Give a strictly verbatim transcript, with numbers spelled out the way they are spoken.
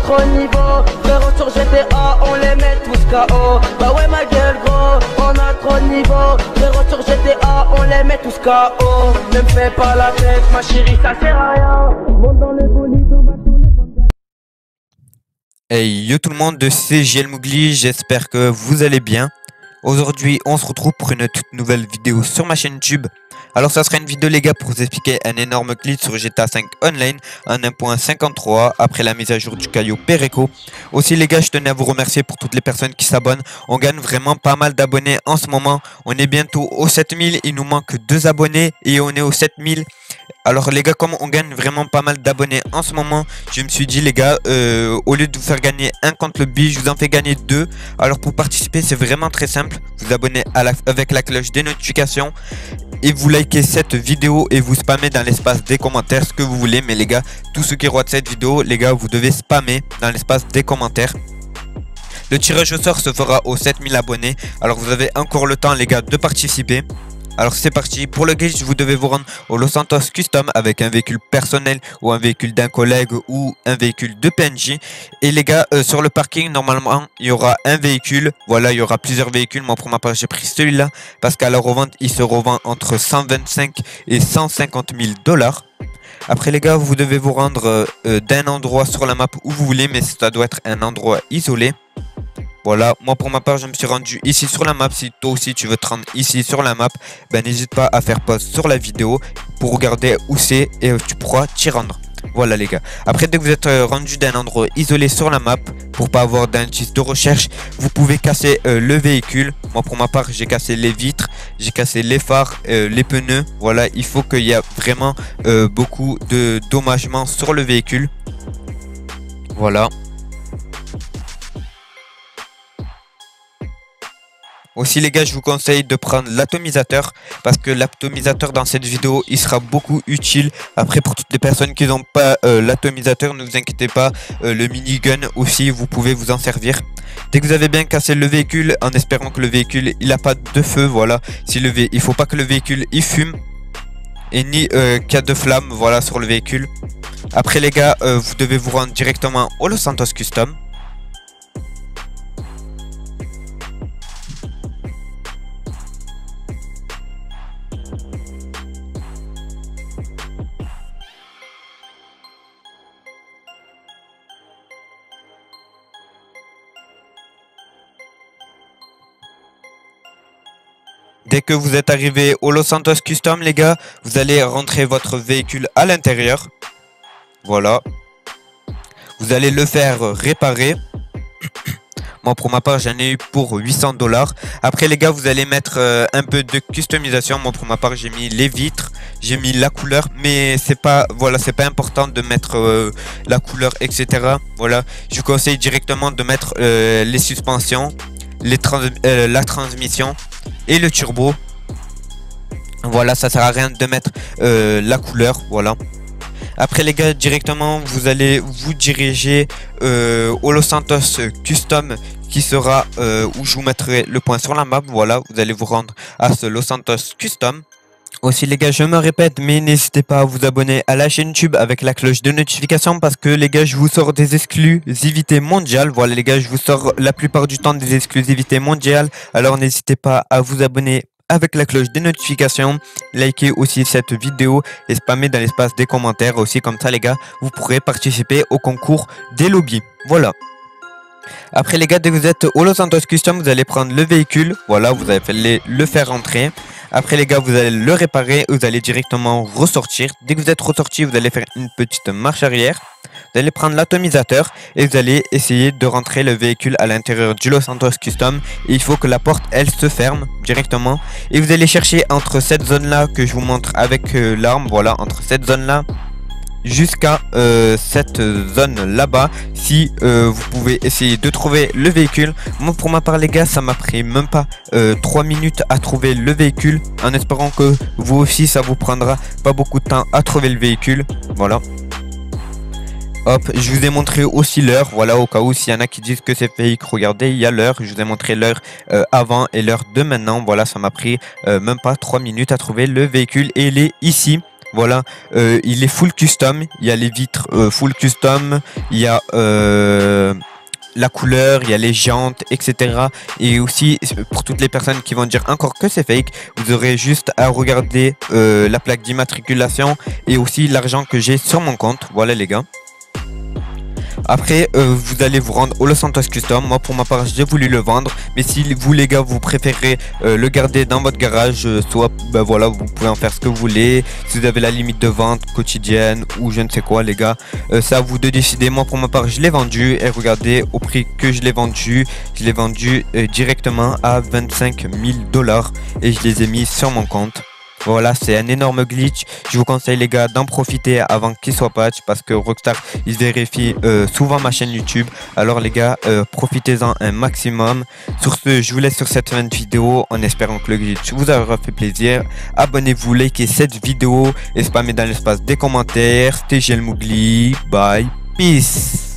notre niveau. Frérot sur G T A, on les met tous K O. Bah ouais ma gueule gros, on a trop de niveau. Frérot sur G T A, on les met tous K O. Ne me fais pas la tête ma chérie, ça sert à rien. Monte dans le bolide, on va tourner comme ça. Hey yo tout le monde, c'est J L Mowgli, j'espère que vous allez bien. Aujourd'hui on se retrouve pour une toute nouvelle vidéo sur ma chaîne YouTube. Alors ça sera une vidéo les gars pour vous expliquer un énorme glitch sur G T A cinq Online en un point cinquante-trois après la mise à jour du caillou Pereco. Aussi les gars, je tenais à vous remercier pour toutes les personnes qui s'abonnent. On gagne vraiment pas mal d'abonnés en ce moment. On est bientôt aux sept mille, il nous manque deux abonnés et on est aux sept mille. Alors les gars, comme on gagne vraiment pas mal d'abonnés en ce moment, je me suis dit les gars, euh, au lieu de vous faire gagner un contre le bi, je vous en fais gagner deux. Alors pour participer, c'est vraiment très simple. Vous abonnez à la, avec la cloche des notifications et vous likez cette vidéo et vous spammez dans l'espace des commentaires ce que vous voulez. Mais les gars, tous ceux qui regardent cette vidéo, les gars, vous devez spammer dans l'espace des commentaires. Le tirage au sort se fera aux sept mille abonnés. Alors vous avez encore le temps les gars de participer. Alors c'est parti, pour le glitch vous devez vous rendre au Los Santos Custom avec un véhicule personnel ou un véhicule d'un collègue ou un véhicule de P N J. Et les gars, euh, sur le parking normalement il y aura un véhicule, voilà il y aura plusieurs véhicules. Moi pour ma part j'ai pris celui-là parce qu'à la revente il se revend entre cent vingt-cinq et cent cinquante mille dollars. Après les gars, vous devez vous rendre euh, d'un endroit sur la map où vous voulez, mais ça doit être un endroit isolé. Voilà, moi pour ma part je me suis rendu ici sur la map. Si toi aussi tu veux te rendre ici sur la map, ben n'hésite pas à faire pause sur la vidéo pour regarder où c'est et tu pourras t'y rendre. Voilà les gars, après dès que vous êtes rendu d'un endroit isolé sur la map, pour pas avoir d'indice de recherche, vous pouvez casser euh, le véhicule. Moi pour ma part j'ai cassé les vitres, j'ai cassé les phares, euh, les pneus. Voilà, il faut qu'il y ait vraiment euh, beaucoup de dommagements sur le véhicule. Voilà. Aussi les gars, je vous conseille de prendre l'atomisateur parce que l'atomisateur dans cette vidéo il sera beaucoup utile. Après pour toutes les personnes qui n'ont pas euh, l'atomisateur, ne vous inquiétez pas, euh, le minigun aussi vous pouvez vous en servir. Dès que vous avez bien cassé le véhicule, en espérant que le véhicule il a pas de feu, voilà, si le vé il faut pas que le véhicule il fume et ni euh, qu'il y a de flammes, voilà, sur le véhicule. Après les gars, euh, vous devez vous rendre directement au Los Santos Custom. Dès que vous êtes arrivé au Los Santos Custom les gars, vous allez rentrer votre véhicule à l'intérieur. Voilà. Vous allez le faire réparer. Moi pour ma part j'en ai eu pour huit cents dollars. Après les gars, vous allez mettre euh, un peu de customisation. Moi pour ma part j'ai mis les vitres, j'ai mis la couleur, mais c'est pas, voilà, c'est pas important de mettre euh, la couleur etc. Voilà, je vous conseille directement de mettre euh, les suspensions, les trans euh, la transmission et le turbo. Voilà, ça sert à rien de mettre euh, la couleur. Voilà. Après les gars, directement vous allez vous diriger euh, au Los Santos Custom qui sera euh, où je vous mettrai le point sur la map. Voilà, vous allez vous rendre à ce Los Santos Custom. Aussi les gars, je me répète, mais n'hésitez pas à vous abonner à la chaîne YouTube avec la cloche de notification parce que les gars, je vous sors des exclusivités mondiales. Voilà les gars, je vous sors la plupart du temps des exclusivités mondiales. Alors n'hésitez pas à vous abonner avec la cloche des notifications, likez aussi cette vidéo et spammez dans l'espace des commentaires aussi, comme ça les gars, vous pourrez participer au concours des lobbies. Voilà. Après les gars, dès que vous êtes au Los Santos Custom, vous allez prendre le véhicule. Voilà, vous allez le faire rentrer. Après les gars, vous allez le réparer, vous allez directement ressortir. Dès que vous êtes ressorti, vous allez faire une petite marche arrière. Vous allez prendre l'atomisateur et vous allez essayer de rentrer le véhicule à l'intérieur du Los Santos Custom. Et il faut que la porte, elle se ferme directement. Et vous allez chercher entre cette zone-là que je vous montre avec euh, l'arme. Voilà, entre cette zone-là jusqu'à euh, cette zone là-bas. Si euh, vous pouvez essayer de trouver le véhicule. Moi pour ma part les gars, ça m'a pris même pas euh, trois minutes à trouver le véhicule. En espérant que vous aussi ça vous prendra pas beaucoup de temps à trouver le véhicule. Voilà. Hop, je vous ai montré aussi l'heure, voilà, au cas où s'il y en a qui disent que c'est fake, regardez, il y a l'heure, je vous ai montré l'heure euh, avant et l'heure de maintenant. Voilà, ça m'a pris euh, même pas trois minutes à trouver le véhicule et il est ici. Voilà, euh, il est full custom. Il y a les vitres euh, full custom. Il y a euh, la couleur, il y a les jantes, et cetera. Et aussi, pour toutes les personnes qui vont dire encore que c'est fake, vous aurez juste à regarder euh, la plaque d'immatriculation et aussi l'argent que j'ai sur mon compte. Voilà les gars. Après, euh, vous allez vous rendre au Los Santos Custom. Moi, pour ma part, j'ai voulu le vendre. Mais si vous, les gars, vous préférez euh, le garder dans votre garage, euh, soit, ben voilà, vous pouvez en faire ce que vous voulez. Si vous avez la limite de vente quotidienne ou je ne sais quoi, les gars, euh, c'est à vous de décider. Moi, pour ma part, je l'ai vendu. Et regardez, au prix que je l'ai vendu, je l'ai vendu euh, directement à vingt-cinq mille dollars. Et je les ai mis sur mon compte. Voilà, c'est un énorme glitch. Je vous conseille les gars d'en profiter avant qu'il soit patch parce que Rockstar ils vérifient euh, souvent ma chaîne YouTube. Alors les gars, euh, profitez-en un maximum. Sur ce, je vous laisse sur cette fin de vidéo en espérant que le glitch vous aura fait plaisir. Abonnez-vous, likez cette vidéo et spammez dans l'espace des commentaires. C'était Gelmougli. Bye. Peace.